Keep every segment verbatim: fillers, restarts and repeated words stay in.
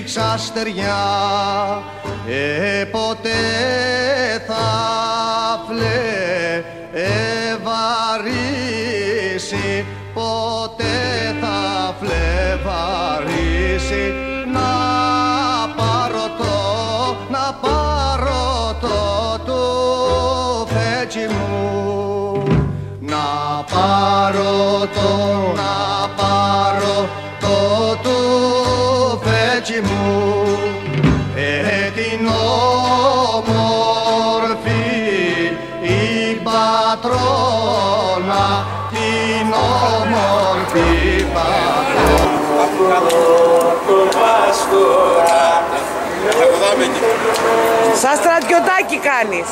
ρίξα στεριά, ε, ποτέ θα φλεβαρίσει, ποτέ θα φλεβαρίσει, να πάρω το, να πάρω το του φέτσι μου, να πάρω το, να πάρω το του φέτσι μου, ε, την όμορφη η πατρόνα, την όμορφη πατρόνα. Σαν στρατιωτάκι κάνεις.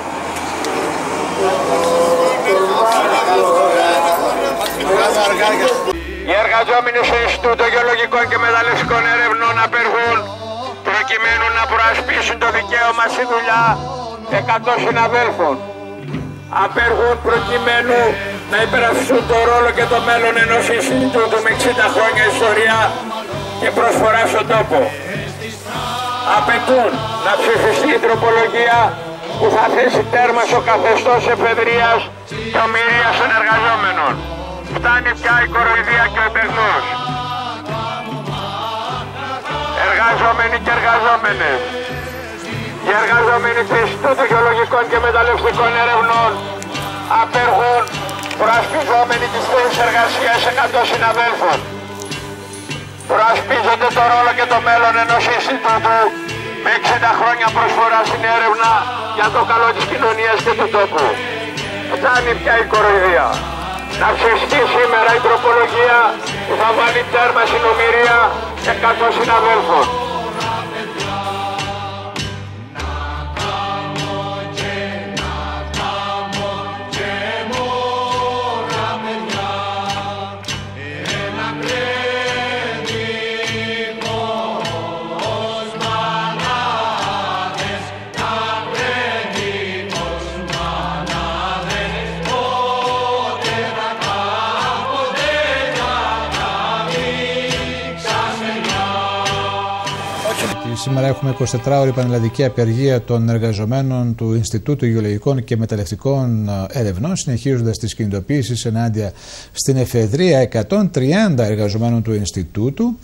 Οι εργαζόμενοι στο Ινστιτούτο Γεωλογικών και Μεταλλευτικών Ερευνών απεργούν προκειμένου να προασπίσουν το δικαίωμα στη δουλειά εκατό συναδέλφων. Απεργούν προκειμένου να υπερασπιστούν το ρόλο και το μέλλον ενός Ινστιτούτου με εξήντα χρόνια ιστορία και προσφορά στον τόπο. Απαιτούν να ψηφιστεί η τροπολογία που θα θέσει τέρμα στο καθεστώς εφεδρείας και ομηρίας των εργαζόμενων. Φτάνει πια η κοροϊδία και ο επεγνός. Εργαζόμενοι και εργαζόμενες, οι εργαζόμενοι του Ινστιτούτου Γεωλογικών και Μεταλλευτικών Ερευνών απεργούν προασπιζόμενοι τις θέσεις εργασίας εκατό συναδέλφων. Προασπίζονται το ρόλο και το μέλλον ενός Ινστιτούτου με εξήντα χρόνια προσφορά στην έρευνα για το καλό της κοινωνίας και του τόπου. Φτάνει πια η κοροϊδία. Να ψηφιστεί σήμερα η τροπολογία που θα βάλει τέρμα στην ομηρία εκατό συναδέλφων. Σήμερα έχουμε εικοσιτετράωρη πανελλαδική απεργία των εργαζομένων του Ινστιτούτου Γεωλογικών και Μεταλλευτικών Ερευνών, συνεχίζοντας τις κινητοποιήσεις ενάντια στην εφεδρεία. εκατόν τριάντα εργαζομένων του Ινστιτούτου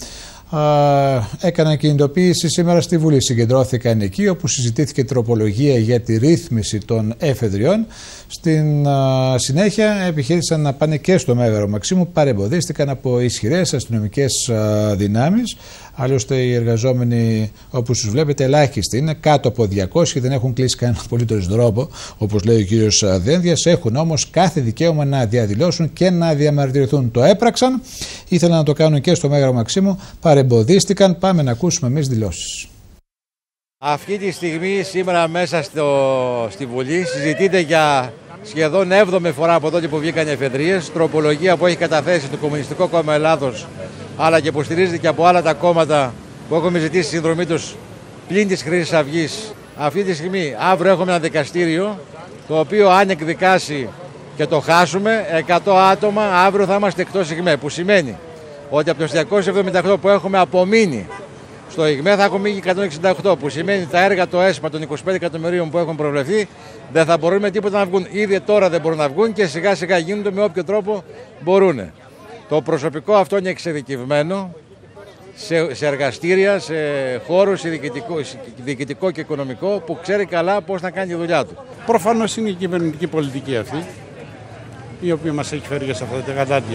Uh, έκαναν κινητοποίηση σήμερα στη Βουλή. Συγκεντρώθηκαν εκεί όπου συζητήθηκε τροπολογία για τη ρύθμιση των εφεδριών. Στην uh, συνέχεια επιχείρησαν να πάνε και στο Μέγαρο Μαξίμου. Παρεμποδίστηκαν από ισχυρές αστυνομικές uh, δυνάμεις. Άλλωστε οι εργαζόμενοι, όπως τους βλέπετε, ελάχιστοι είναι, κάτω από διακόσιοι, δεν έχουν κλείσει κανένα απολύτως δρόμο, όπως λέει ο κύριος Δένδιας. Έχουν όμως κάθε δικαίωμα να διαδηλώσουν και να διαμαρτυρηθούν. Το έπραξαν, ήθελαν να το κάνουν και στο Μέγαρο Μαξίμου, παρεμποδίστηκαν. Πάμε να ακούσουμε εμείς δηλώσεις. Αυτή τη στιγμή σήμερα μέσα στο, στη Βουλή συζητείται για σχεδόν έβδομη φορά από τότε που βγήκαν οι εφεδρείες, τροπολογία που έχει καταθέσει το Κομμουνιστικό Κόμμα Ελλάδος, αλλά και υποστηρίζεται και από άλλα τα κόμματα που έχουμε ζητήσει συνδρομή τους πλην της Χρυσής Αυγής. Αυτή τη στιγμή αύριο έχουμε ένα δικαστήριο το οποίο αν εκδικάσει και το χάσουμε, εκατό άτομα αύριο θα είμαστε εκτός ΙΓΜΕ, που σημαίνει ότι από τους διακόσιους εβδομήντα οκτώ που έχουμε απομείνει στο ΙΓΜΕ θα έχουμε μείνει εκατόν εξήντα οκτώ, που σημαίνει τα έργα το ΕΣΠΑ των είκοσι πέντε εκατομμυρίων που έχουν προβλεφθεί δεν θα μπορούν με τίποτα να βγουν. Ήδη τώρα δεν μπορούν να βγουν και σιγά σιγά γίνονται με όποιο τρόπο μπορούν. Το προσωπικό αυτό είναι εξειδικευμένο σε, σε εργαστήρια, σε χώρους διοικητικό, διοικητικό και οικονομικό, που ξέρει καλά πώς να κάνει τη δουλειά του. Προφανώς είναι η κυβερνητική πολιτική αυτή, η οποία μας έχει φέρει σε αυτά τα κατάντια.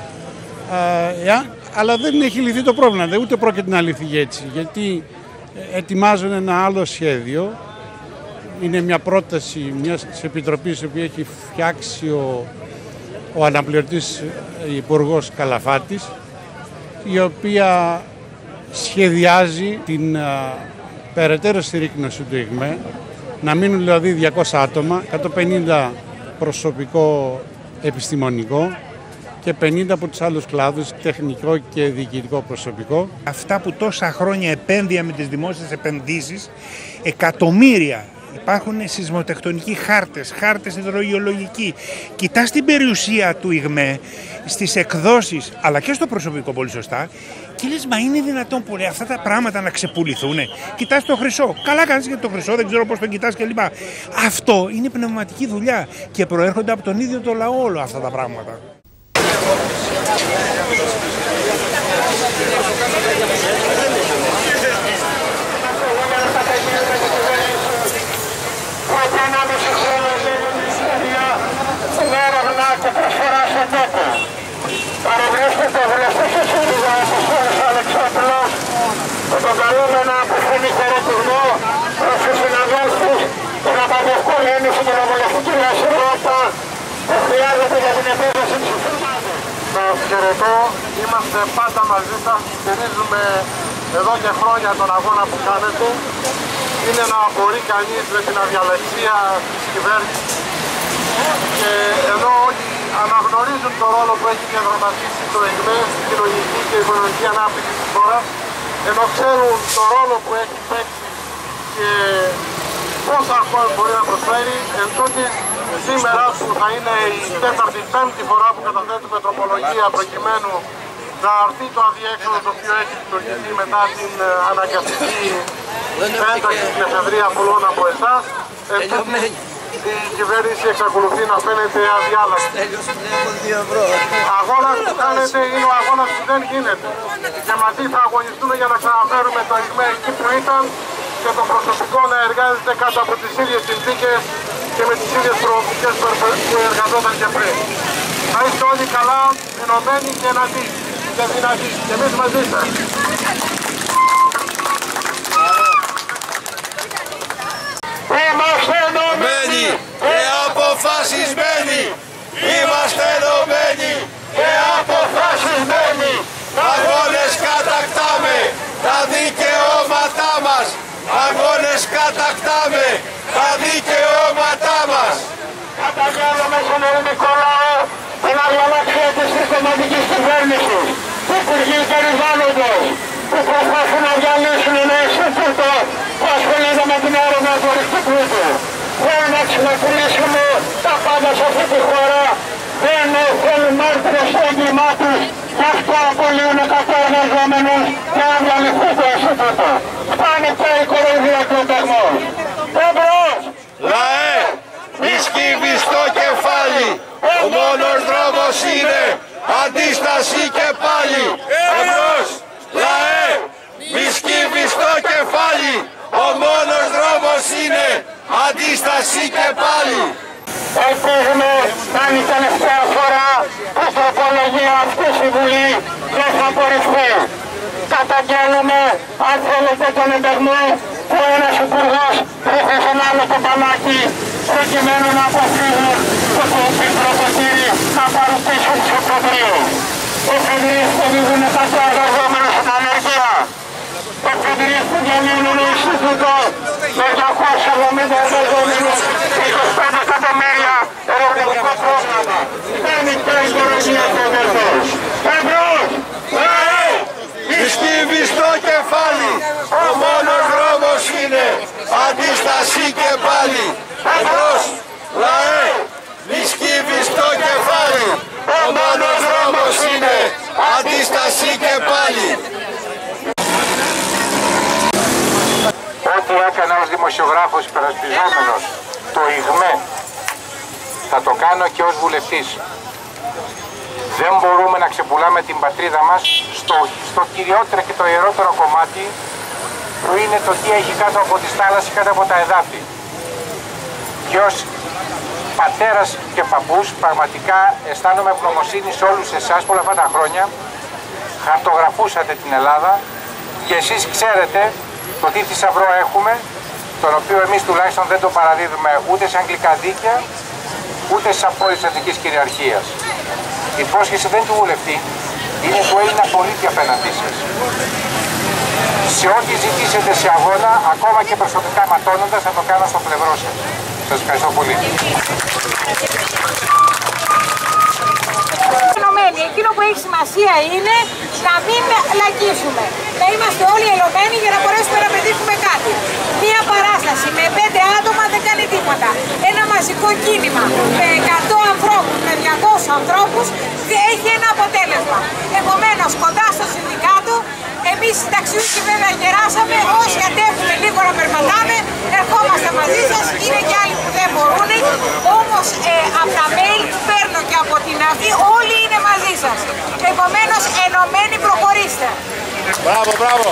Α, αλλά δεν έχει λυθεί το πρόβλημα, δεν ούτε πρόκειται να λυθεί έτσι, γιατί ετοιμάζουν ένα άλλο σχέδιο. Είναι μια πρόταση μιας επιτροπής που έχει φτιάξει ο, ο αναπληρωτής υπουργός Καλαφάτης, η οποία σχεδιάζει την α, περαιτέρω συρρίκνωση του ΙΓΜΕ, να μείνουν δηλαδή διακόσια άτομα, εκατόν πενήντα προσωπικό επιστημονικό και πενήντα από τους άλλους κλάδους, τεχνικό και διοικητικό προσωπικό. Αυτά που τόσα χρόνια επένδυα με τις δημόσιες επενδύσεις, εκατομμύρια Υπάρχουν σεισμοτεκτονικοί χάρτες, χάρτες υδρογεολογικοί. Κοιτάς την περιουσία του ΙΓΜΕ στις εκδόσεις, αλλά και στο προσωπικό πολύ σωστά, και λες, μα είναι δυνατόν που λέει, αυτά τα πράγματα να ξεπουληθούνε? Κοιτάς το χρυσό. Καλά κάνεις για το χρυσό, δεν ξέρω πώς το κοιτάς κλπ. Αυτό είναι πνευματική δουλειά και προέρχονται από τον ίδιο το λαό όλα αυτά τα πράγματα. Παρευρίσκεται ο βουλευτής της ΣΥΡΙΖΑ, ο Σφύρος Αλεξόπουλος, και τον καλούμε να απευθύνει χαιρετισμό προς τους συναδέλφους και να παντευκούν στην κοινοβουλευτική δραστηριότητα που χρειάζεται για την επίδοση της ομάδας. Σας χαιρετώ, είμαστε πάντα μαζί σας, στηρίζουμε εδώ και χρόνια τον αγώνα που κάνετε. Είναι να μπορεί κανείς με την αδιαλεξία της κυβέρνησης, και ενώ όλοι αναγνωρίζουν τον ρόλο που έχει διαδραματίσει το ΙΓΜΕ στην κοινωνική και οικονομική ανάπτυξη της χώρας, ενώ ξέρουν τον ρόλο που έχει παίξει και πόσα ακόμα μπορεί να προσφέρει, εν τούτης, σήμερα που θα είναι η τέταρτη πέμπτη φορά που καταθέτουμε τροπολογία προκειμένου να αρθεί το αδιέξοδο το οποίο έχει δημιουργηθεί μετά την αναγκαστική ένταξη στην εφεδρεία πολλών από εσάς, εν τούτης, η κυβέρνηση εξακολουθεί να φαίνεται αδιάλακτη. Αγώνας που κάνετε είναι ο αγώνας που δεν γίνεται. Και μαζί θα αγωνιστούμε για να ξαναφέρουμε το ΙΓΜΕ εκεί που ήταν και το προσωπικό να εργάζεται κάτω από τις ίδιες συνθήκες και με τις ίδιες προοπτικές που εργαζόταν και πριν. Να είστε όλοι καλά, ενωμένοι και εναντί και δυνατοί. Και εμείς μαζί σας. Είμαστε ενωμένοι και αποφασισμένοι. Είμαστε ενωμένοι και αποφασισμένοι. Αγώνες κατακτάμε τα δικαιώματά μας. Αγώνες κατακτάμε τα δικαιώματά μας. Καταγγέλνουμε στον ελληνικό λαό την αδιαλαξία της συστηματικής κυβέρνησης, του Υπουργείου Περιβάλλοντος, που προσπαθούν να διαλύσουν ένα Ινστιτούτο που ασχολείται με την έρευνα του οριστικού του. Θέλουν να ξεπουλήσουμε τα πάντα σε αυτή τη χώρα. Δεν θέλουν μάρτυρες στο έγκλημά τους. Γι' αυτό απολύουν εκατό εργαζόμενους για να διαλυθεί το Ινστιτούτο. Φτάνει πια η κοροϊδία του ενταγμού. Εμπρός! Λαέ! Μη σκύβεις το κεφάλι. Ο μόνος δρόμος είναι αντίσταση και πάλι. Εμπρός! Λαέ! Μη σκύβεις το κεφάλι. Ο μόνος δρόμος είναι αντίσταση και πάλι. Ελπίζουμε να είναι η τελευταία φορά που η τροπολογία αυτή στη Βουλή δεν θα απορριφθεί. Καταγγέλνουμε, αν θέλετε, τον ενταγμό που ένας υπουργός ρίχνει στον άλλο το πανάκι προκειμένου να αποφύγουν το πρωτοτήρι να παρουσίσουν στο Προεδρείο. Εφεδρίες που δίδουν εκατό εργαζόμενους στην ανεργία. Εφεδρίες που διαλύουν ένα Ινστιτούτο με διακόσιους εβδομήντα εργαζόμενους και είκοσι πέντε εκατομμύρια ερευνητικό πρόγραμμα. Δεν είναι πια η κοροϊδία του ενταγμού. Εμπρός! Λαέ! Μη σκύβεις το κεφάλι. Ο μόνος δρόμος είναι αντίσταση και πάλι. Εμπρός! Λαέ! Μη σκύβεις το κεφάλι. Ο μόνος δρόμος είναι αντίσταση και πάλι. Ό,τι έκανα ως δημοσιογράφος υπερασπιζόμενος το ΙΓΜΕ θα το κάνω και ως βουλευτής. Δεν μπορούμε να ξεπουλάμε την πατρίδα μας στο, στο κυριότερο και το ιερότερο κομμάτι που είναι το τι έχει κάτω από τις θάλασσες, κάτω από τα εδάφη. Και ως πατέρας και παππούς πραγματικά αισθάνομαι ευγνωμοσύνη σε όλους εσάς που όλα αυτά τα χρόνια χαρτογραφούσατε την Ελλάδα και εσείς ξέρετε το τι θησαυρό έχουμε, τον οποίο εμείς τουλάχιστον δεν το παραδίδουμε ούτε σε αγγλικά δίκαια, ούτε σε απόρριψη εθνικής κυριαρχίας. Η υπόσχεση δεν του βουλευτή, είναι του Έλληνα πολίτη απέναντί σας. Σε ό,τι ζητήσετε σε αγώνα, ακόμα και προσωπικά ματώνοντας, θα το κάνω στο πλευρό σας. Σας ευχαριστώ πολύ. Εκείνο που έχει σημασία είναι να μην λακίσουμε. Να είμαστε όλοι ενωμένοι για να μπορέσουμε να πετύχουμε κάτι. Μία παράσταση με πέντε άτομα πολιτικό κίνημα με εκατό ανθρώπους, με διακόσιους ανθρώπους, έχει ένα αποτέλεσμα. Επομένως, κοντά στο συνδικάτο, εμείς οι συνταξιούχοι βέβαια γεράσαμε, όσοι αντέχουμε λίγο να περπατάμε, ερχόμαστε μαζί σας, είναι και άλλοι που δεν μπορούν, όμως ε, από τα mail που παίρνω και από την Αυγή, όλοι είναι μαζί σας. Επομένως, ενωμένοι προχωρήστε. Μπράβο, μπράβο.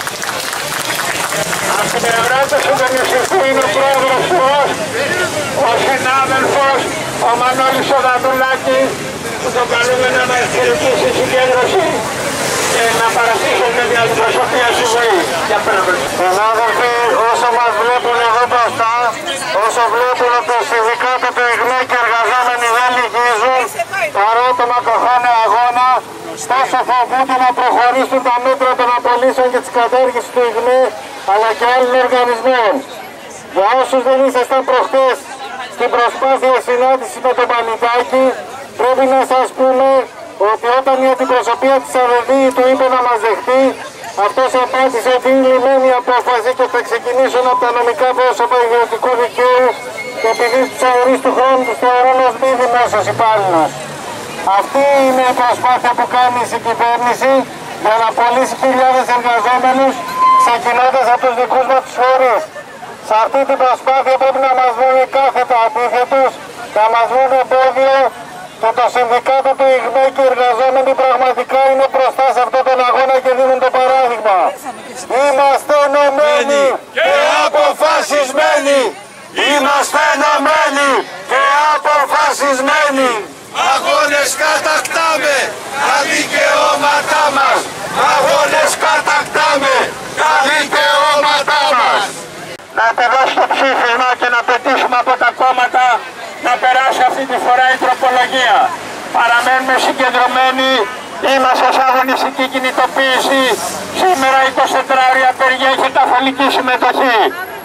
Από την πλευρά του συντονιστικού είναι ο πρόεδρος του ΟΣ, ο συνάδελφος, ο Μανώλης ο Δαδουλάκης, που τον καλούμε να μας χαιρετήσει στη συγκέντρωση και να παρασύσουν με την αντιπροσωπεία στη ζωή. Συνάδελφοι, όσο μας βλέπουν εδώ μπροστά, όσο βλέπουν ότι το συνδικάτο του ΙΓΜΕ και οι εργαζόμενοι δεν λυγίζουν, παρότι μακροχάνε αγώνα, τόσο φοβούνται να προχωρήσουν τα μέτρα των απολύσεων και της κατάργησης του ΙΓΜΕ, αλλά και άλλων οργανισμών. Για όσους δεν ήσασταν προχτές στην προσπάθεια συνάντησης με τον Πανιτάκη, πρέπει να σας πούμε ότι όταν η αντιπροσωπεία της ΑΔΕΔΗ του είπε να μας δεχτεί, αυτός απάντησε ότι είναι λυμμένη η απόφαση και θα ξεκινήσουν από τα νομικά πρόσωπα ιδιωτικού δικαίου και επειδή τους αορίστου χρόνου τους θεωρούν ως μη δημόσιους υπάλληλους. Αυτή είναι η προσπάθεια που κάνει η κυβέρνηση για να απολύσει χιλιάδες εργαζόμενους, ξεκινώντας από τους δικούς μας τους φορείς. Σε αυτή την προσπάθεια πρέπει να μας βρουν κάθετα αντίθετους, να μας βρουν εμπόδιο και το συνδικάτο του ΙΓΜΕ και οι εργαζόμενοι πραγματικά είναι μπροστά σε αυτόν τον αγώνα και δίνουν το παράδειγμα. Είμαστε ενωμένοι και αποφασισμένοι! Είμαστε ενωμένοι και αποφασισμένοι! Αγώνες κατακτάμε τα δικαιώματά μας! Αγώνες κατακτάμε τα δικαιώματά μας! Να επιδώσει το ψήφισμα και να πετύσουμε από τα κόμματα να περάσει αυτή τη φορά η τροπολογία. Παραμένουμε συγκεντρωμένοι, είμαστε σε αγωνιστική κινητοποίηση. Σήμερα εικοσιτετράωρη απεργία και καθολική συμμετοχή.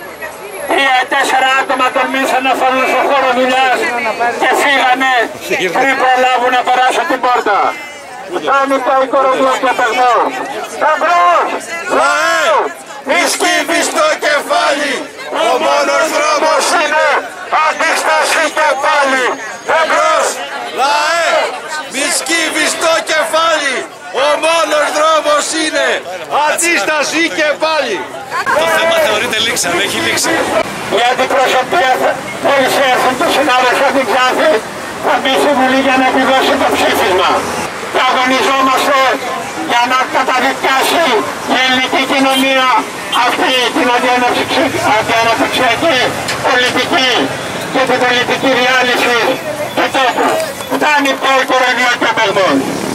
Τρία ή τέσσερα άτομα τολμήσαν να φανούν στον χώρο δουλειάς και φύγανε πριν προλάβουν να περάσουν την πόρτα. Φτάνει τα οικονομία και παιγμό. Εμπρός! Λαέ! Μη σκύβεις το κεφάλι! Ο μόνος δρόμος είναι αντίσταση και πάλι! Εμπρός! Λαέ! Μη σκύβεις το κεφάλι! Ο μόνος δρόμος είναι αντίσταση και πάλι! Το θέμα θεωρείται λήξη, δεν έχει λήξει. Η αντιπροσωπεία μόλις έρθουν το συνάδελφο την Ξάνθη θα μπει στη Βουλή για να επιδώσει το ψήφισμα. Και αγωνιζόμαστε για να καταδικάσει η ελληνική κοινωνία αυτή την αντιαναπτυξιακή πολιτική και την πολιτική διάλυση του τόπου. Φτάνει πια η κορονοϊό και απελμών.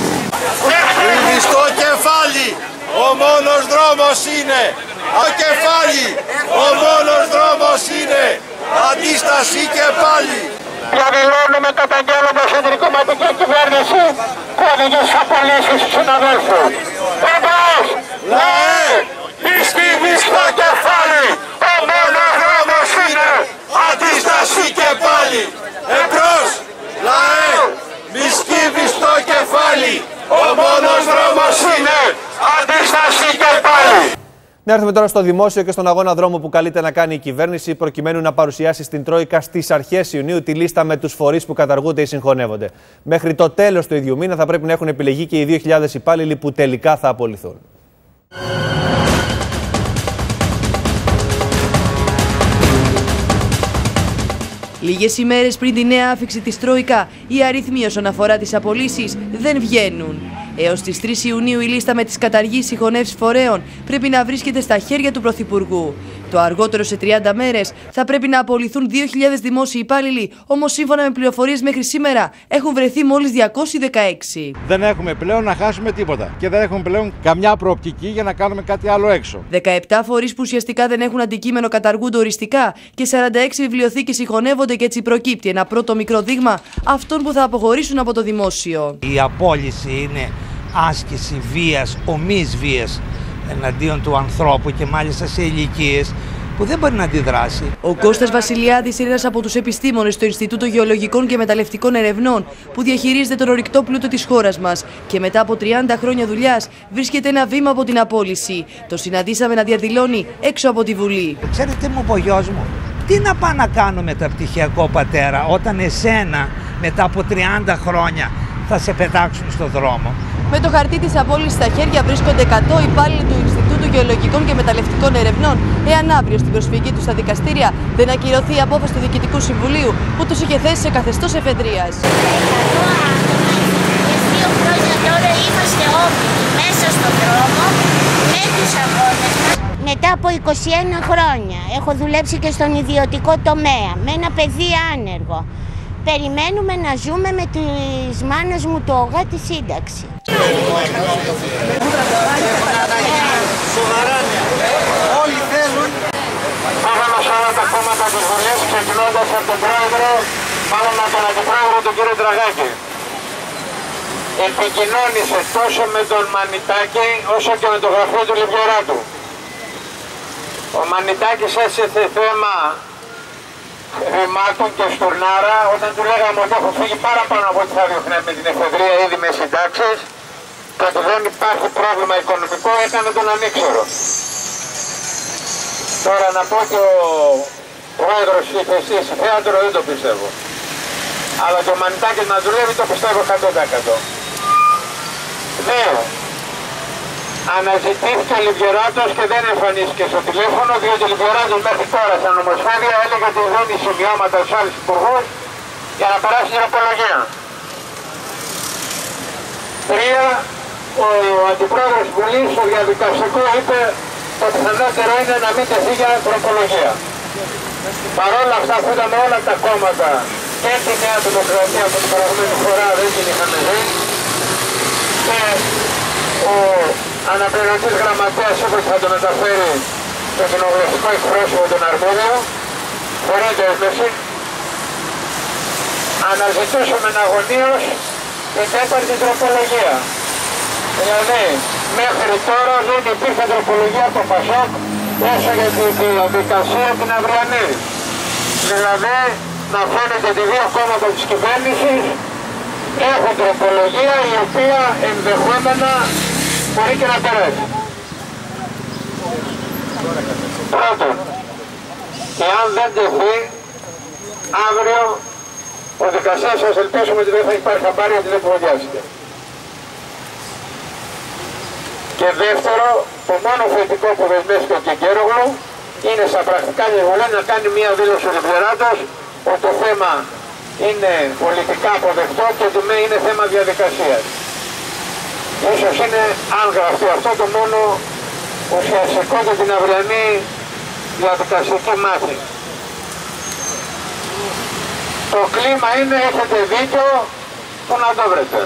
Ρίχνεις το κεφάλι! Ο μόνος δρόμος είναι το κεφάλι! Ο μόνος δρόμος είναι αντίσταση και πάλι! Διαδηλώνουμε καταγγέλλοντας την τρικομματική κυβέρνηση που οδηγεί στις απολύσεις του συναδέλφου. Εμπρός! Λαέ! Μη σκύβεις το κεφάλι! Ο μόνος δρόμος είναι αντίσταση και πάλι! Εμπρός! Λαέ! Μη σκύβεις το κεφάλι! Ο μόνος δρόμος είναι αντίσταση και πάλι! Να έρθουμε τώρα στο δημόσιο και στον αγώνα δρόμου που καλείται να κάνει η κυβέρνηση προκειμένου να παρουσιάσει στην Τρόικα στις αρχές Ιουνίου τη λίστα με τους φορείς που καταργούνται ή συγχωνεύονται. Μέχρι το τέλος του ίδιου μήνα θα πρέπει να έχουν επιλεγεί και οι δύο χιλιάδες υπάλληλοι που τελικά θα απολυθούν. Λίγες ημέρες πριν τη νέα άφιξη της Τρόικα, οι αριθμοί όσον αφορά τις απολύσεις δεν βγαίνουν. Έως τις τρεις Ιουνίου η λίστα με τις καταργήσεις συγχωνεύσεις φορέων πρέπει να βρίσκεται στα χέρια του Πρωθυπουργού. Το αργότερο σε τριάντα μέρες θα πρέπει να απολυθούν δύο χιλιάδες δημόσιοι υπάλληλοι, όμως σύμφωνα με πληροφορίες μέχρι σήμερα έχουν βρεθεί μόλις διακόσιοι δεκαέξι. Δεν έχουμε πλέον να χάσουμε τίποτα και δεν έχουμε πλέον καμιά προοπτική για να κάνουμε κάτι άλλο έξω. δεκαεπτά φορείς που ουσιαστικά δεν έχουν αντικείμενο καταργούνται οριστικά και σαράντα έξι βιβλιοθήκες συγχωνεύονται και έτσι προκύπτει ένα πρώτο μικρό δείγμα αυτών που θα αποχωρήσουν από το δημόσιο. Η απόλυση είναι άσκηση βίας, ομής βίας εναντίον του ανθρώπου και μάλιστα σε ηλικίες που δεν μπορεί να αντιδράσει. Ο Κώστας Βασιλιάδης είναι ένας από τους επιστήμονες στο Ινστιτούτο Γεωλογικών και Μεταλλευτικών Ερευνών που διαχειρίζεται τον ορυκτό πλούτο της χώρας μας και μετά από τριάντα χρόνια δουλειάς βρίσκεται ένα βήμα από την απόλυση. Το συναντήσαμε να διαδηλώνει έξω από τη Βουλή. Ξέρετε τι μου είπε ο γιος μου? Τι να πάω να κάνω μεταπτυχιακό πατέρα όταν εσένα μετά από τριάντα χρόνια θα σε πετάξουν στο δρόμο. Με το χαρτί της απόλυσης στα χέρια βρίσκονται εκατό υπάλληλοι του Ινστιτούτου Γεωλογικών και Μεταλλευτικών Ερευνών, εάν αύριο στην προσφυγή του στα δικαστήρια δεν ακυρωθεί η απόφαση του Διοικητικού Συμβουλίου που τους είχε θέσει σε καθεστώς εφεδρείας. Δύο χρόνια τώρα είμαστε όμοιροι μέσα στον δρόμο με τους αγώνες μας. Μετά από είκοσι ένα χρόνια έχω δουλέψει και στον ιδιωτικό τομέα με ένα παιδί άνεργο. Περιμένουμε να ζούμε με τις μάνες μου το ΟΓΑ τη σύνταξη. Όλοι θέλουν. Πήγαμε σε όλα τα κόμματα της Βουλής, ξεκινώντας από τον πρόεδρο, μάλλον από τον αντιπρόεδρο τον κύριο Τραγάκη. Επικοινώνησε τόσο με τον Μανιτάκη όσο και με το γραφείο του Λιβιεράτου. Ο Μανιτάκης έθεσε θέμα ρημάτων και στουρνάρα όταν του λέγαμε ότι έχω φύγει παραπάνω από ό,τι θα διωχνέ με την εφεδρεία ήδη με συντάξεις και ότι δεν υπάρχει πρόβλημα οικονομικό, έκανε τον ανήξερο. Τώρα να πω και ο πρόεδρος της ηφαιστείας θέατρο δεν το πιστεύω. Αλλά το Μανιτάκης να δουλεύει το πιστεύω εκατό τοις εκατό. Δύο. Αναζητήθηκε ο Λιβιεράτος και δεν εμφανίστηκε στο τηλέφωνο, διότι ο Λιβιεράτος μέχρι τώρα στα νομοσχέδια έλεγε ότι δίνει σημειώματα στους άλλους υπουργούς για να περάσει την απολογία. Τρία, ο αντιπρόεδρος της Βουλής στο διαδικαστικό είπε το πιθανότερο είναι να μην τεθεί για τροπολογία. Παρ' όλα αυτά που είδαμε όλα τα κόμματα και τη Νέα Δημοκρατία που την προηγούμενη φορά δεν την είχαμε δει και ο αναπληρωτής γραμματέας όπως θα το μεταφέρει στο κοινοβουλευτικό εκπρόσωπο τον αρμόδιο, χωρίς δέσμευση, αναζητούσαμε αγωνίως την τέταρτη τροπολογία. Δηλαδή, μέχρι τώρα δεν υπήρχε τροπολογία από το ΠΑΣΟΚ όσο για την διαδικασία την αυριανή. Δηλαδή, να φαίνεται ότι δύο κόμματα της κυβέρνησης έχουν τροπολογία η οποία ενδεχόμενα μπορεί και να περάσει. Πρώτον, και αν δεν τεθεί, αύριο ο δικαστής σας ελπίσουμε ότι δεν θα υπάρχει χαμπάρι ότι δεν προβιάζεται. Και δεύτερο, το μόνο θετικό που δεσμεύτηκε ο Κεγκέρογλου είναι στα πρακτικά γεγονότα να κάνει μια δήλωση ο Λιβιεράτος ότι το θέμα είναι πολιτικά αποδεκτό και ότι είναι θέμα διαδικασίας. Ίσως είναι, αν γραφτεί αυτό, το μόνο ουσιαστικό για την αυριανή διαδικαστική μάχη. Το κλίμα είναι, έχετε δίκιο, που να το βρείτε.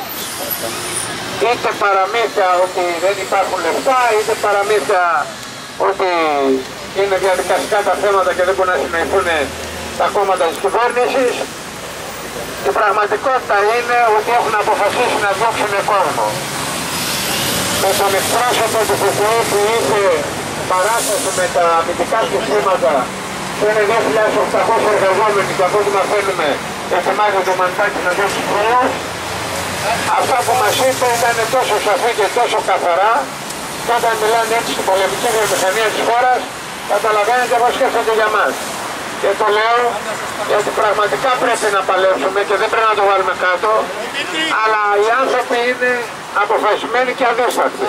Είτε παραμύθια ότι δεν υπάρχουν λεφτά, είτε παραμύθια ότι είναι διαδικαστικά τα θέματα και δεν μπορούν να συνοηθούν τα κόμματα της κυβέρνησης. Η πραγματικότητα είναι ότι έχουν αποφασίσει να διώξουν κόσμο. Με τον εκπρόσωπο του ΦΠΟ που είχε παράσταση με τα αμυντικά συστήματα που είναι δύο χιλιάδες οκτακόσιοι εργαζόμενοι και από ό,τι μαθαίνουμε ετοιμάζει το Μανιτάκη να διώξει χρέος. Αυτά που μας είπε ήταν τόσο σαφή και τόσο καθαρά και όταν μιλάνε έτσι στην πολεμική βιομηχανία της χώρας καταλαβαίνετε πώς σκέφτονται για μας. Και το λέω γιατί πραγματικά πρέπει να παλέψουμε και δεν πρέπει να το βάλουμε κάτω, αλλά οι άνθρωποι είναι αποφασισμένοι και αδίστακτοι.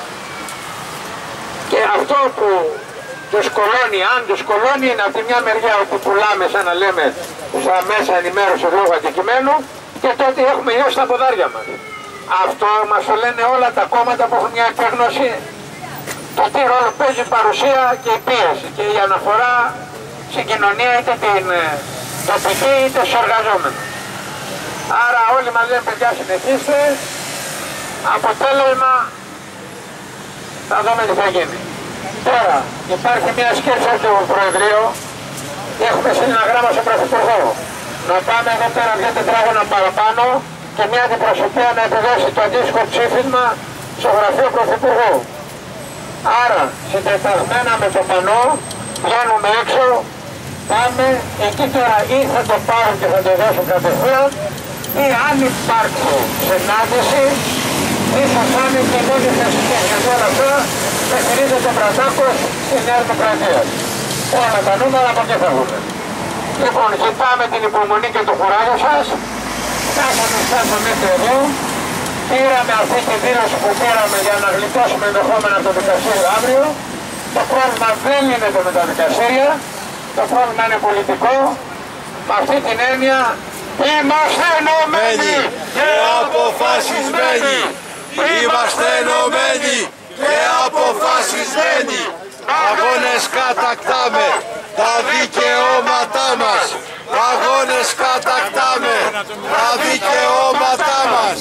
Και αυτό που τους κολώνει, αν τους κολώνει, είναι από τη μια μεριά όπου πουλάμε σαν να λέμε στα μέσα ενημέρωση λόγω αντικειμένου και τότε έχουμε λιώσει τα ποδάρια μας. Αυτό μας το λένε όλα τα κόμματα που έχουν μια επίγνωση το τι ρόλο παίζει η παρουσία και η πίεση και η αναφορά στην κοινωνία είτε την τοπική είτε στους εργαζόμενους. Άρα όλοι μας λένε παιδιά συνεχίστε, αποτέλεσμα θα δούμε τι θα γίνει. Τώρα υπάρχει μια σκέψη από το Προεδρείο και έχουμε στείλει ένα γράμμα στον Πρωθυπουργό. Να πάμε εδώ πέρα δύο τετράγωνα παραπάνω και μια αντιπροσωπεία να επιδώσει το αντίστοιχο ψήφισμα στο γραφείο Πρωθυπουργού. Άρα συντεταγμένα με το πανό βγαίνουμε έξω, πάμε εκεί τώρα ή θα το πάρουν και θα το δώσουν κατευθείαν ή αν υπάρξει συνάντηση ίσως θα είναι και μόνοι θα συνέχεια όλα αυτά θα χειρίζεται ο Μπρατάκος στη Νέα Δημοκρατία. Όλα τα νούμερα από εκεί θα βγούμε. Λοιπόν, κοιτάμε την υπομονή και το κουράγιο σας. Φτάσαμε, φτάσαμε μέχρι εδώ. Πήραμε αυτή τη δήλωση που πήραμε για να γλιτώσουμε ενδεχόμενα το δικαστήριο αύριο. Το πρόβλημα δεν είναι το με τα δικαστήρια. Το πρόβλημα είναι πολιτικό. Με αυτή την έννοια είμαστε ενωμένοι και αποφασισμένοι. Είμαστε ενωμένοι και αποφασισμένοι. Αγώνες κατακτάμε τα δικαιώματά μας. Αγώνες κατακτάμε τα δικαιώματά μας.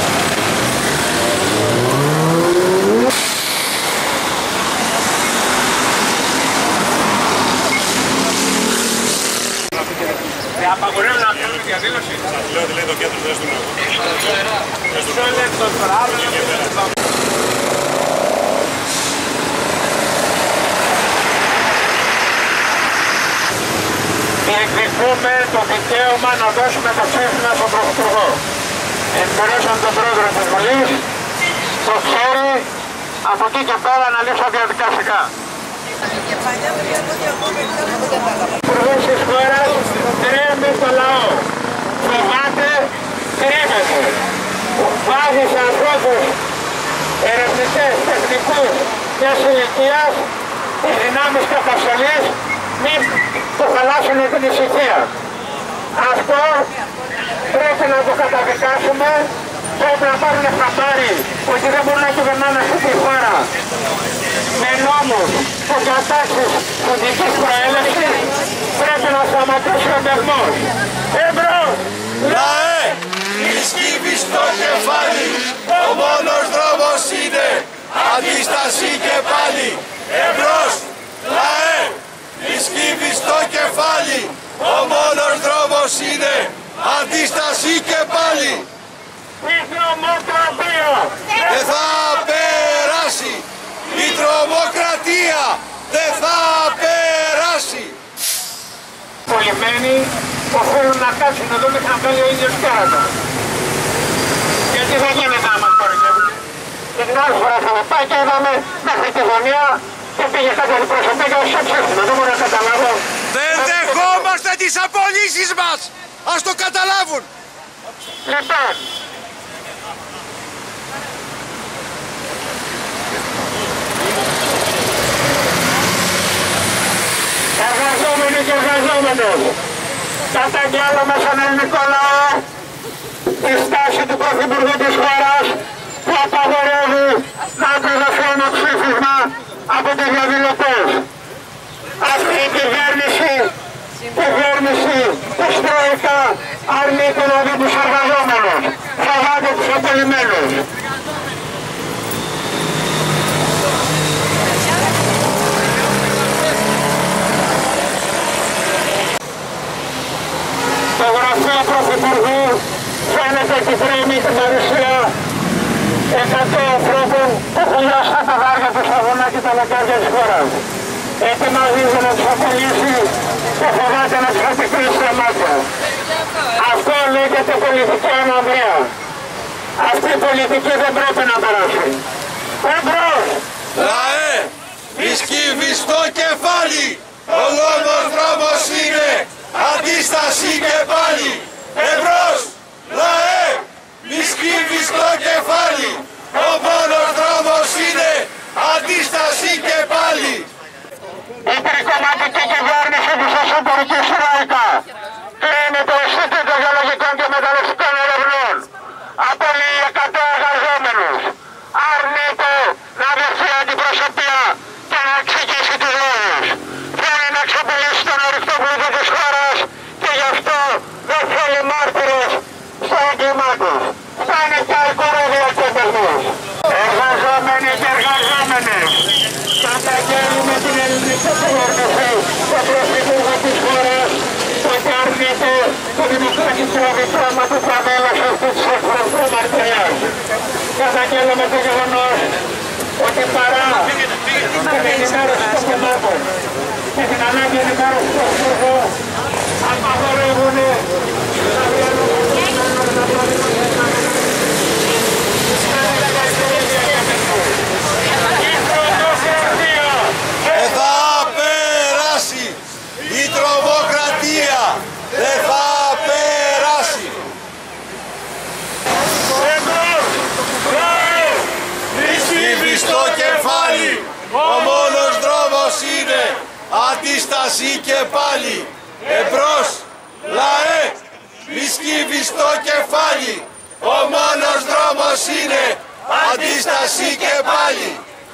Απαγορεύει να κάνουμε διαδήλωση. Σας λέω ότι λέει το κέντρο δεν στον Διεκδικούμε το δικαίωμα να δώσουμε το ψήφισμα στον Πρωθυπουργό. Ενημερώσαν τον πρόεδρο της Βουλής, το ξέρει, από εκεί και πέρα να λύσω διαδικαστικά. Ο Υπουργός της χώρας τρέμει το λαό. Φοβάται, κρύβεται. Βάζει σε ανθρώπους, ερευνητές, τεχνικούς μιας ηλικίας, τις δυνάμεις καταστολής, μην το χαλάσουν την ησυχία. Αυτό πρέπει να το καταδικάσουμε. Πρέπει να πάρουν χαμπάρι ότι δεν μπορούν να κυβερνάνε αυτή τη χώρα με νόμους και κατάξεις φοιτικής προέλευσης. Πρέπει να σταματήσει ο μπεγμός. Εμπρός! Λαέ, μη σκύβεις το κεφάλι. Ο μόνος δρόμος είναι αντίσταση και πάλι. Εμπρός! Λαέ, μη σκύβεις το κεφάλι. Ο μόνος δρόμος είναι αντίσταση και πάλι. Η τρομοκρατία δεν θα περάσει. Η τρομοκρατία δεν θα περάσει. Πολυμένοι οφείλουν να κάτσουν εδώ μέχρι να βγάλει ο ίδιος κέρατα. Γιατί δεν γίνεται να μας κοροϊδεύουν. Και την άλλη φορά θα πάει και είδαμε μέχρι τη γωνία και πήγε κάποια αντιπροσωπή και όσο ψεύτημα. Δεν μπορώ να καταλάβω. Δεν δεχόμαστε τις απολύσεις μας. Ας το καταλάβουν. Λοιπόν, εργαζόμενοι και εργαζόμενοι, καταγγέλλουμε στον ελληνικό λαό τη στάση του Πρωθυπουργού της χώρας που απαγορεύει να εκδοθεί ένα ψήφισμα από τους διαδηλωτές. Αυτή η κυβέρνηση, κυβέρνηση της Τρόικα αρνείται να δει τους εργαζόμενους, φοβάται τους απολυμμένους. Το γραφείο Πρωθυπουργού φαίνεται ότι κρίνει την παρουσία εκατό ανθρώπων που χουλιάσαν τα βάρια του στα βουνά και τα λεκάρια της χώρας. Ετοιμαζίζει να τους απολύσει και φοβάται να τους απεικνύσει τα μάτια. Αυτό λέγεται πολιτική αναδρία. Αυτή η πολιτική δεν πρέπει να περάσει. Εμπρός! Λαέ, μη σκύβεις το κεφάλι. Ο μόνος δρόμος είναι αντίσταση και πάλι. Εμπρός! Λαέ, μη σκύβεις το κεφάλι. Ο μόνος δρόμος είναι αντίσταση και πάλι. Η τρικομματική κυβέρνηση της εσωτερικής Τρόικα κλείνει το Ινστιτούτο Γεωλογικών και Μεταλλευτικών Ερευνών. Απολύει εκατό εργαζόμενους. Αρνείται να δεχθεί αντιπροσωπεία και να εξηγήσει τους λόγους. Θέλει να ξεπουλήσει τον ορυκτό πλούτο της χώρας και γι' αυτό δεν θέλει μάρτυρες στο έγκλημά τους. Θα είναι και αλκοωρόδια και εμπεγμούς. Εργαζόμενοι και εργαζόμενες, καταγγέλνουμε την ελληνική κυβέρνηση, τον Πρωθυπουργό της χώρας, ότι αρνείται το δημοκρατικό δικαίωμα του καμέλος αυτής της εκφραστού μαρτυρίας. Καταγγέλνουμε το γεγονός ότι παρά την ενημέρωση των κομμάτων και την ανάγκη ενημέρωση του Πρωθυπουργού, απαγορεύουν να βγαίνουν Δεν θα περάσει. αντίσταση και πάλι. Εμπρός, λαέ, μη σκύβεις το κεφάλι. Ο μόνος δρόμος είναι αντίσταση και πάλι.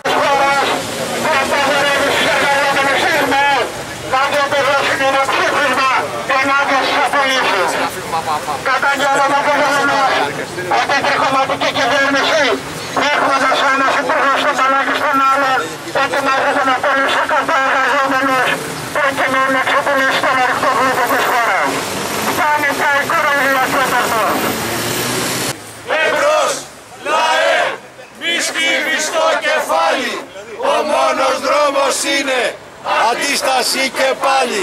Να διατηρήσουν ένα ψήφισμα ενάντια στις απολύσεις. Καταγγέλνουμε το γεγονός ότι η τριχωματική κυβέρνηση, έχοντας ένας υπουργός των παλάκης των άλλων, ετοιμάζεται να πωλήσει εκατό εργαζόμενους προκειμένου να εξαπολύσει τον ανοιχτό γλύπο της χώρας. Φτάνει τα οικονομία και ο ταχτός. Εμπρός, λαέ, μη σκύβεις το κεφάλι. Ο μόνος δρόμος είναι αντίσταση και πάλι.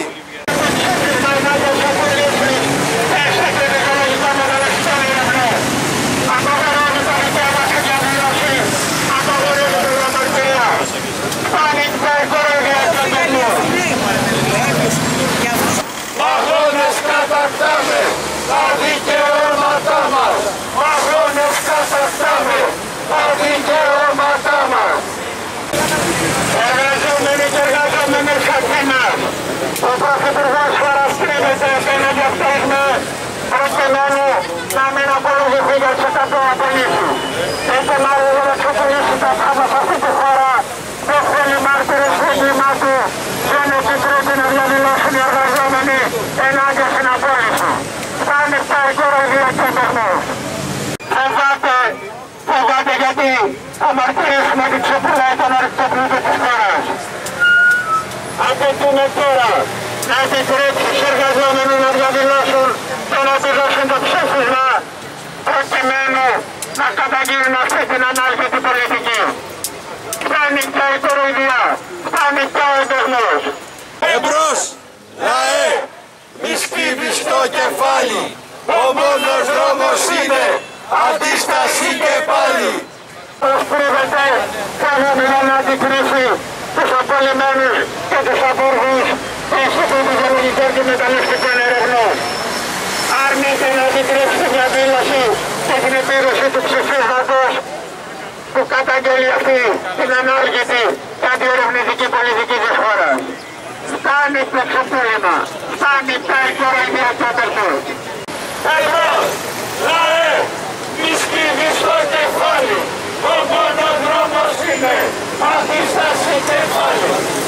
Αγώνες κατακτάμε τα δικαιώματά μας. Αγώνες κατακτάμε τα δικαιώματά μας. Εργαζόμενοι και εργαζόμενες Αθήνας, ο Πρωθυπουργός παραστρέφεται απέναντι αυτές με προκειμένου να μην απολογηθεί για τις εκατό απολύσεις. Έτσι μάλλον να εξοπλίσει τα πράγματα σε αυτή τη χώρα, το θέλει μάρτυρες του εγκλημάτου, δεν επιτρέπει να διαδηλώσουν οι εργαζόμενοι ενάντια στην απόλυση. Φτάνει τα κοροϊδία και τεχνός. Φοβάται, φοβάται γιατί αμαρτυρήσουμε ότι ξεπουλάει τον ανοιχτό πλούτο της χώρας. Απαιτούμε τώρα να επιτρέψει στους εργαζόμενους να διαδηλώσουν και να του δώσουν το ψήφισμα προκειμένου να καταγγείλουν αυτή την ανάλγητη πολιτική. Φτάνει πια η κοροϊδία, φτάνει πια ο εντεγμός. Εμπρός, λαέ, μη σκύβεις το κεφάλι. Ο μόνος δρόμος είναι αντίσταση και πάλι. Προσκρούβεται καθημερινά να αντικρίσει τους απολυμμένους και τους απόργους του Ινστιτούτου Γεωλογικών και Μεταλλευτικών Ερευνών. Αρνείται να αντικρίσει τη διαδήλωση και την επίδοση του ψηφίσματος που καταγγέλει αυτή την ανάργητη και αντιερευνητική πολιτική της χώρας. Φτάνει το ξεπούλημα, φτάνει πια η κοροϊδία του απερτού. Εμπρός, λαέ, μη σκύβεις το κεφάλι. Ο μόνος δρόμος είναι αντίσταση και πάλι.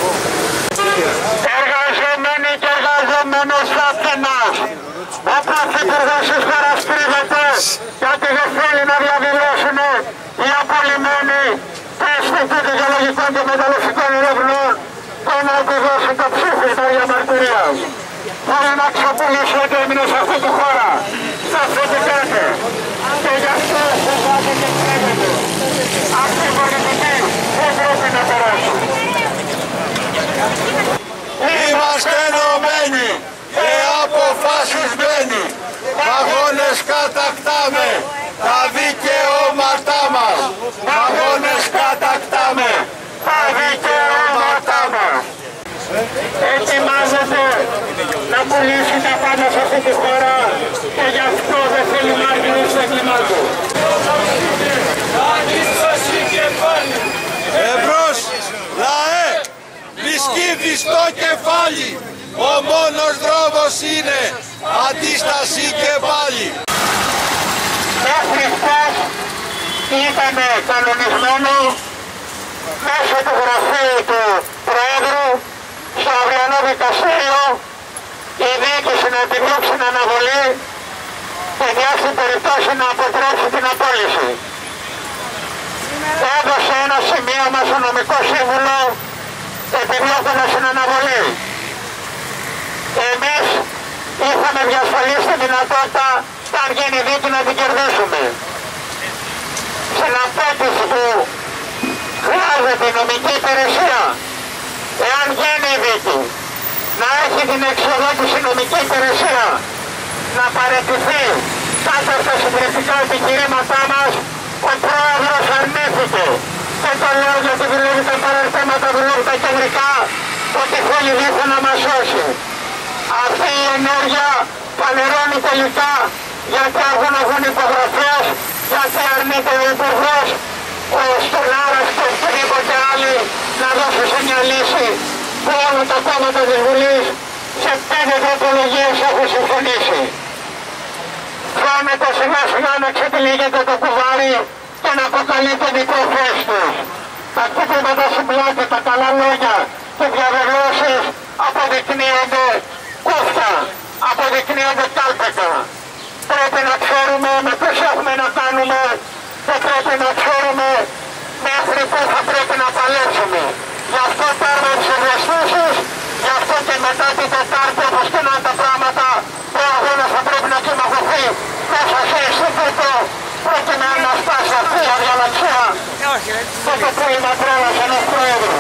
Εργαζόμενοι και εργαζόμενες Αθήνας, ο Πρωθυπουργός της χώρας κρύβεται γιατί δεν θέλει να διαδηλώσουν οι απολυμμένοι του Ινστιτούτου Γεωλογικών και Μεταλλευτικών Ερευνών και να του δώσουν το ψήφισμα για μαρτυρία. Μπορεί να ξεπουλήσει ότι έμεινε σε αυτή τη χώρα, σε αυτή την κάτω. Και γι' αυτό φοβάται και κρύβεται. Αυτή η πολιτική δεν πρέπει να περάσει. Είμαστε ενωμένοι και αποφασισμένοι. Αγώνες κατακτάμε τα δικαιώματά μας. Αγώνες κατακτάμε τα δικαιώματά μας. Ετοιμάζεται να πουλήσει τα πάντα σε αυτή τη χώρα και γι' αυτό δεν θέλει μάρτυρες του εγκλημάτου. Αντίσταση και πάλι. Εμπρός, λαέ, μη σκύβεις το κεφάλι. Ο μόνος δρόμος είναι αντίσταση και πάλι. Μέχρι χθες ήταν κανονισμένο μέσω του γραφείου του Προέδρου στο αυριανό δικαστήριο η διοίκηση να επιδιώξει την αναβολή και μια στην περιπτώσει να αποτρέψει την απόλυση. Έδωσε ένα σημείωμα στο νομικό σύμβουλο επιδιώκοντας την αναβολή. Εμείς είχαμε διασφαλίσει τη δυνατότητα αν γίνει δίκη να την κερδίσουμε. Στην απέτηση που χρειάζεται η νομική υπηρεσία, εάν γίνει η δίκη, να έχει την εξοδότηση νομική υπηρεσία, να παραιτηθεί κάτω από τα συντηρητικά επιχειρήματά μας, ο πρόεδρος αρνήθηκε. Και το λέω γιατί δουλεύει τα παραρτήματα, δουλεύει τα κεντρικά, ότι θέλει δίθεν να μας σώσει. Αυτή η ενέργεια πανερώνει τελικά γιατί έχουν βγουν υπογραφές, γιατί αρνείται ο Υπουργός, ο Στολάρας και οποιοδήποτε άλλοι να δώσουν σε μια λύση που όλα τα κόμματα κόμματα της Βουλής σε πέντε τροπολογίες έχουν συμφωνήσει. Φαίνεται σιγά σιγά να ξετυλίγεται το κουβάρι και να αποκαλείται μικροφές τους. Τα χτυπήματα στην πλάτη, τα καλά λόγια και διαβεβαιώσεις αποδεικνύονται κούφτα, αποδεικνύονται κάλπετα. Πρέπει να ξέρουμε με ποιους έχουμε να κάνουμε και πρέπει να ξέρουμε μέχρι πού θα πρέπει να παλέψουμε. Γι' αυτό παίρνω τις ευαισθήσεις, γι' αυτό και μετά την Τετάρτη όπως και να είναι τα πράγματα, ο αγώνας θα πρέπει να κλιμακωθεί μέσα σε Ινστιτούτο προκειμένου να φτάσει αυτή η αδιαλαξία και το πούλημα τρέλας ενός Πρόεδρου.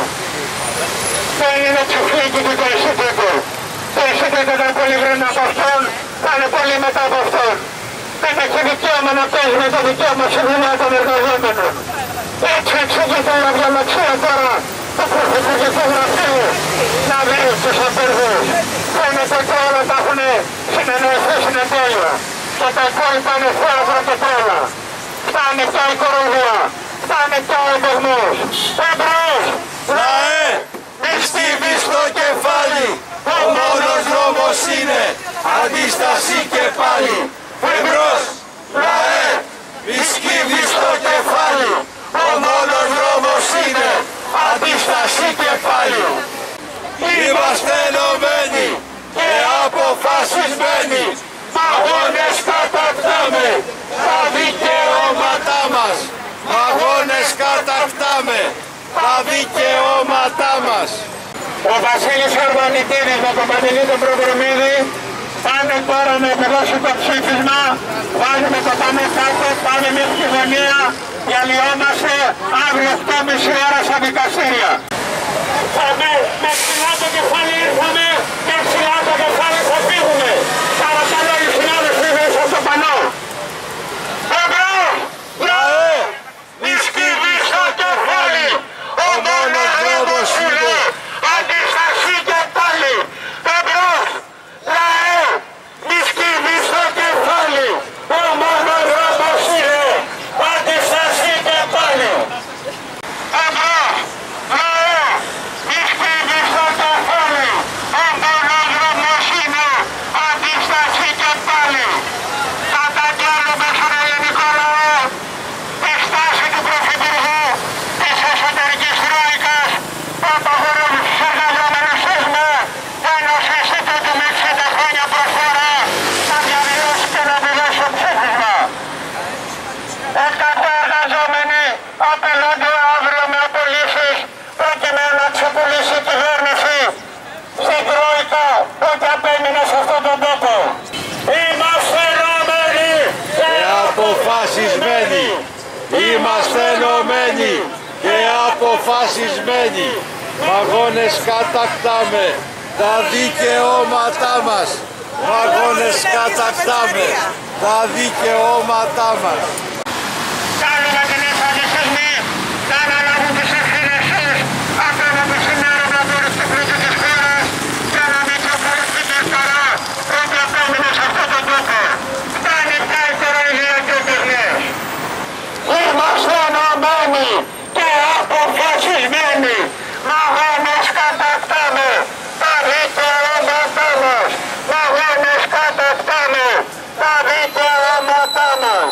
Δεν είναι τσιφλίκι και το Ινστιτούτο. Το Ινστιτούτο ήταν πολύ πριν από αυτόν, θα είναι πολύ μετά από αυτόν. Δεν έχει δικαίωμα να παίζει με το δικαίωμα στη δουλειά των εργαζόμενων. Έτσι εξηγείται η αδιαλαξία τώρα του Πρωθυπουργικού Γραφείου να δει τους απεργούς. Φαίνεται ότι όλα τα έχουν συνεννοηθεί στην εντέλεια και τα υπόλοιπα είναι θέατρο και τρέλα. Φτάνει πια η κοροϊδία, φτάνει πια ο εμπεγμός. Εμπρός! Λαέ, μη στίβεις το κεφάλι, ο μόνος δρόμος είναι αντίσταση και πάλι. Εμπρός! Λαέ, μη σκύβεις το κεφάλι, ο μόνος δρόμος είναι αντίσταση και πάλι. Είμαστε ενωμένοι και αποφασισμένοι, αγώνες κατακτάμε τα δικαιώματά μας. Αγώνες κατακτάμε τα δικαιώματά μας. Ο Βασίλης Αρβανιτίδης με τον Παντελή τον Προδρομίδη πάνε τώρα να επιδώσει το ψήφισμα, βάζουμε το πάμε κάτω, πάμε μέχρι τη γωνία, διαλυόμαστε αύριο οκτώ και μισή ώρα στα δικαστήρια. Με, με ψηλά το κεφάλι ήρθαμε και ψηλά το κεφάλι θα φύγουμε. Παρακαλώ οι συνάδελφοι μέσα στο πανό. Εμπρός! Λαέ, μη σκύβεις το κεφάλι, ο μόνος δρόμος είναι αντίσταση και πάλι. Εμπρός! Λαέ, μη σκύβεις το κεφάλι, ο μόνος δρόμος είναι αντίσταση και πάλι. Εμπρός! Λαέ, μη σκύβεις το κεφάλι, ο μόνος δρόμος είναι αντίσταση και πάλι. Καταγγέλνουμε στον ελληνικό λαό τη στάση του Πρωθυπουργού της εσωτερικής τρόικας που απαγορεύει στους εργαζόμενους ΕΣΜΕ ενός Ινστιτούτου με εξήντα χρόνια προσφορά να διαδηλώσει και να δηλώσει το ψήφισμα. Εκατό εργαζόμενοι απειλούνται αύριο με απολύσεις προκειμένου να ξεπουλήσει η κυβέρνηση στην Τρόικα ότι απέμεινε σε αυτόν τον τόπο. Είμαστε ενωμένοι και αποφασισμένοι. Είμαστε ενωμένοι και αποφασισμένοι. Αγώνες κατακτάμε τα δικαιώματά μας. Αγώνες κατακτάμε τα δικαιώματά μας. Κάνουμε την εμφανισμή να αναλάβουν τις ευθύνες τους απέναντι στην έρευνα του αριστοκράτου της χώρας και να μην προχωρήσει την χαρά ότι απέμεινε σε αυτόν τον τόπο. Φτάνει πια η κοροϊδία και ο πυγμές. Είμαστε ενωμένοι και αποφασισμένοι. Αγώνες κατακτάμε τα δικαιώματά μας. Αγώνες κατακτάμε τα δικαιώματά μας.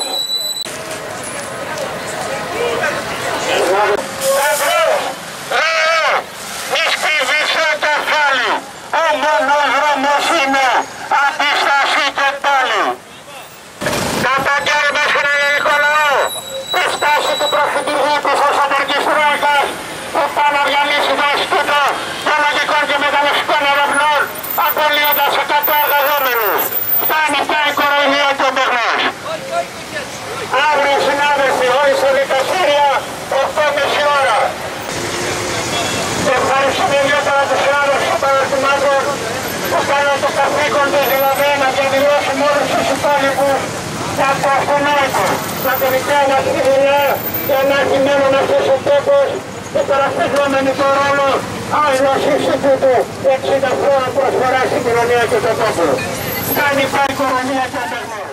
Εμπρός! Λαέ, μη σκύβεις το κεφάλι, ο μόνος δρόμος είναι αντίσταση και πάλι. Καταγγέλνουμε στον ελληνικό λαό τη στάση του Πρωθυπουργού της εσωτερικής τρόικας που πάει να διαλύσει το Ινστιτούτο Γεωλογικών και Μεταλλευτικών Ερευνών απολύοντας εκατό εργαζόμενους. Φτάνει πια η κοροϊδία και ο μπεγμός. Αύριο συνάδελφοι όλοι στα δικαστήρια οκτώ και μισή ώρα. Ευχαριστούμε ιδιαίτερα τους συνάδελφους των παραρτημάτων που κάνουν το καθήκον τους, δηλαδή να διαδηλώσουν όλους τους υπόλοιπους για το αυτονόητο, για το δικαίωμα στη δουλειά και να έχει μένουν αυτός ο τόπος υπερασπιζόμενοι το ρόλο άλλος Ινστιτούτου εξήντα χρόνια προσφορά στην κοινωνία και τον τόπο. Κάνει πάει η κορονία και ο